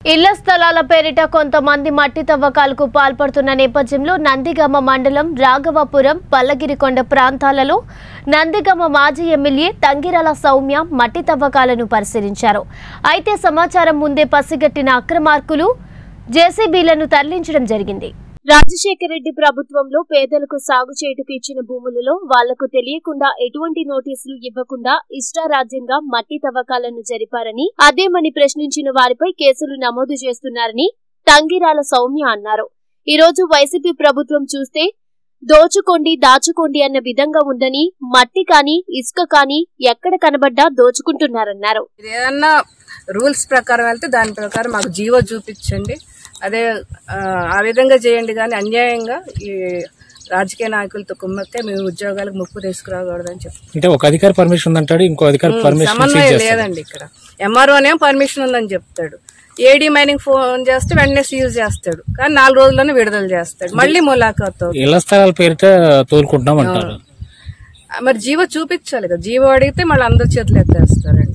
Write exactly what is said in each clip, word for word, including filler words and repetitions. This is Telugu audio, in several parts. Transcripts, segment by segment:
ఇళ్ల స్థలాల పేరిట కొంతమంది మట్టి తవ్వకాలకు పాల్పడుతున్న నేపథ్యంలో నందిగామ మండలం రాఘవాపురం పల్లగిరికొండ ప్రాంతాలలో నందిగామ మాజీ ఎమ్మెల్యే తంగిరాల సౌమ్య మట్టి తవ్వకాలను పరిశీలించారు. అయితే సమాచారం ముందే పసిగట్టిన అక్రమార్కులు జేసీబీలను తరలించడం జరిగింది. రాజశేఖర రెడ్డి ప్రభుత్వంలో పేదలకు సాగు చేయుటకు ఇచ్చిన భూములలో వాళ్లకు తెలియకుండా ఎటువంటి నోటీసులు ఇవ్వకుండా ఇష్టారాజ్యంగా మట్టి తవ్వకాలను జరిపారని, అదేమని ప్రశ్నించిన వారిపై కేసులు నమోదు చేస్తున్నారని తంగిరాల సౌమ్య అన్నారు. ఈ రోజు వైసీపీ ప్రభుత్వం చూస్తే దోచుకోండి దాచుకోండి అన్న విధంగా ఉందని, మట్టి కానీ ఇసుక కానీ ఎక్కడ కనబడ్డా దోచుకుంటున్నారన్నారు. ఏదన్నా రూల్స్ ప్రకారం వెళ్తే దాని ప్రకారం మాకు జీవో చూపించండి, అదే ఆ విధంగా చేయండి. కానీ అన్యాయంగా ఈ రాజకీయ నాయకులతో కుమ్మక్కే మేము ఉద్యోగాలకు ముప్పు తీసుకురాకూడదని చెప్తాం. ఒక అధికారి పర్మిషన్ ఉందంటాడు, ఇంకో అధికారి పర్మిషన్ సమన్వయం లేదండి. ఇక్కడ ఎంఆర్ఓనే పర్మిషన్ ఉందని చెప్తాడు, ఏడీ మైనింగ్ ఫోన్ చేస్తే వెంటనే సీజ్ చేస్తాడు, కానీ నాలుగు రోజుల్లోనే విడుదల చేస్తాడు, మళ్ళీ ములాఖాత్. ఇళ్ల స్థలాల పేరిట తోలుకుంటున్నాం అంటారు. మరి జీవో చూపించాలి కదా, జీవో అడిగితే మళ్ళీ అందరి చేతులు ఎత్తేస్తారండి.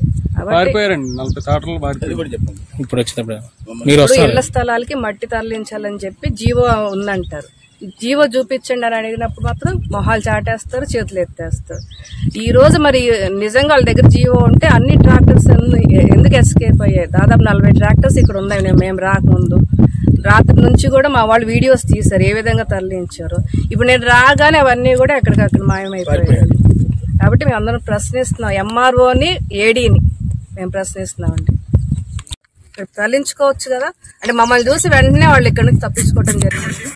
ఇప్పుడు ఇళ్ల స్థలాలకి మట్టి తరలించాలని చెప్పి జీవో ఉందంటారు, జీవో చూపించండి అని అడిగినప్పుడు మాత్రం మొహాలు చాటేస్తారు, చేతులు ఎత్తేస్తారు. ఈ రోజు మరి నిజంగా వాళ్ళ దగ్గర జీవో ఉంటే అన్ని ట్రాక్టర్స్ ఎందుకు ఎస్కేప్ అయ్యాయి? దాదాపు నలభై ట్రాక్టర్స్ ఇక్కడ ఉన్నాయి మేము రాకముందు. రాత్రి నుంచి కూడా మా వాళ్ళు వీడియోస్ తీశారు ఏ విధంగా తరలించారు. ఇప్పుడు నేను రాగానే అవన్నీ కూడా ఎక్కడికక్కడ మాయమైపోయాయి. కాబట్టి మేము అందరం ప్రశ్నిస్తున్నాం, ఎంఆర్ఓని ఏడీని మేము ప్రశ్నిస్తున్నామండి. తరలించుకోవచ్చు కదా అంటే మమ్మల్ని చూసి వెంటనే వాళ్ళు ఇక్కడ నుంచి తప్పించుకోవడం జరిగింది.